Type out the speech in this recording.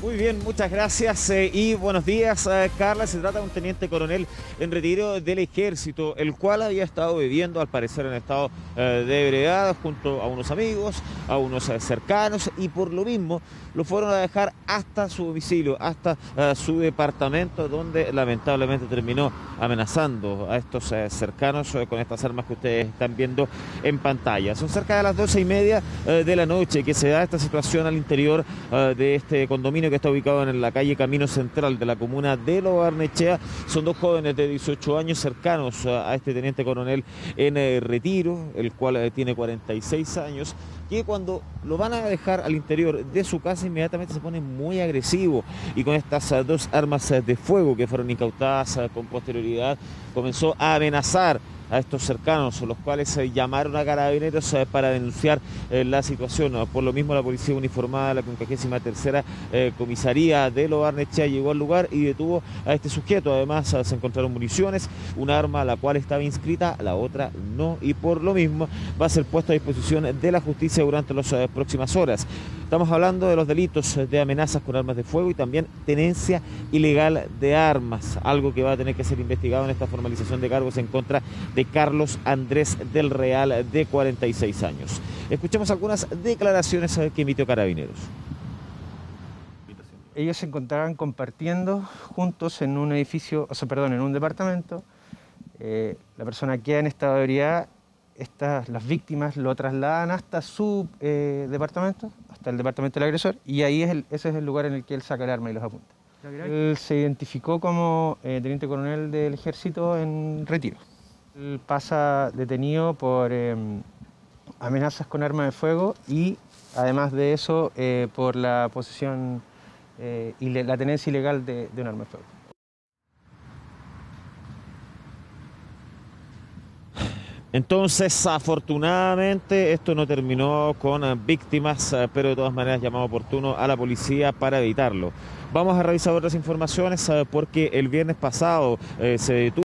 Muy bien, muchas gracias y buenos días, Carla. Se trata de un teniente coronel en retiro del Ejército, el cual había estado bebiendo, al parecer en estado de ebriedad, junto a unos amigos, a unos cercanos, y por lo mismo lo fueron a dejar hasta su domicilio, hasta su departamento, donde lamentablemente terminó amenazando a estos cercanos con estas armas que ustedes están viendo en pantalla. Son cerca de las 12:30 de la noche que se da esta situación al interior de este condominio que está ubicado en la calle Camino Central de la comuna de Lo Barnechea. Son dos jóvenes de 18 años cercanos a este teniente coronel en retiro, el cual tiene 46 años, que cuando lo van a dejar al interior de su casa inmediatamente se pone muy agresivo, y con estas dos armas de fuego que fueron incautadas con posterioridad comenzó a amenazar a estos cercanos, los cuales llamaron a carabineros para denunciar la situación. Por lo mismo, la policía uniformada de la 53ª comisaría de Lo Barnechea llegó al lugar y detuvo a este sujeto. Además, se encontraron municiones, una arma la cual estaba inscrita, la otra no, y por lo mismo va a ser puesto a disposición de la justicia durante las próximas horas. Estamos hablando de los delitos de amenazas con armas de fuego y también tenencia ilegal de armas, algo que va a tener que ser investigado en esta formalización de cargos en contra de Carlos Andrés del Real, de 46 años. Escuchemos algunas declaraciones que emitió Carabineros. Ellos se encontraban compartiendo juntos en un edificio, en un departamento. La persona queda en estado de ebriedad. Las víctimas lo trasladan hasta su departamento, hasta el departamento del agresor, y ahí ese es el lugar en el que él saca el arma y los apunta. Él se identificó como teniente coronel del Ejército en retiro. Él pasa detenido por amenazas con arma de fuego y, además de eso, por la posesión y la tenencia ilegal de un arma de fuego. Entonces, afortunadamente, esto no terminó con víctimas, pero de todas maneras llamado oportuno a la policía para evitarlo. Vamos a revisar otras informaciones porque el viernes pasado se detuvo